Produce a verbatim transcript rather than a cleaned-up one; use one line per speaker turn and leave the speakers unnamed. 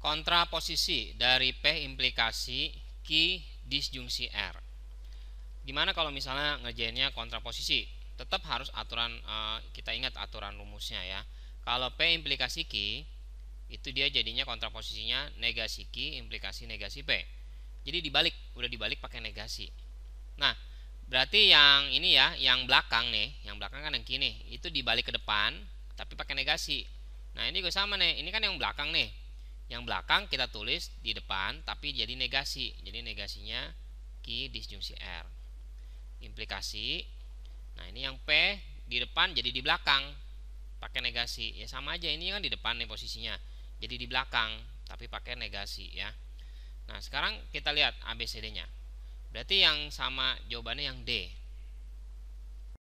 Kontraposisi dari P implikasi Q disjungsi R. Gimana kalau misalnya ngerjainnya kontraposisi? Tetap harus aturan, eh, kita ingat aturan rumusnya ya. Kalau P implikasi Q, itu dia jadinya kontraposisinya negasi Q implikasi negasi P. Jadi dibalik, udah dibalik pakai negasi. Nah, berarti yang ini ya, yang belakang nih, yang belakang kan yang Q nih, itu dibalik ke depan tapi pakai negasi. Nah, ini juga sama nih, ini kan yang belakang nih. Yang belakang kita tulis di depan tapi jadi negasi. Jadi negasinya Q disjungsi R. Implikasi. Nah, ini yang P di depan jadi di belakang pakai negasi. Ya sama aja, ini kan di depan nih posisinya. Jadi di belakang tapi pakai negasi ya. Nah, sekarang kita lihat A B C D-nya. Berarti yang sama jawabannya yang D.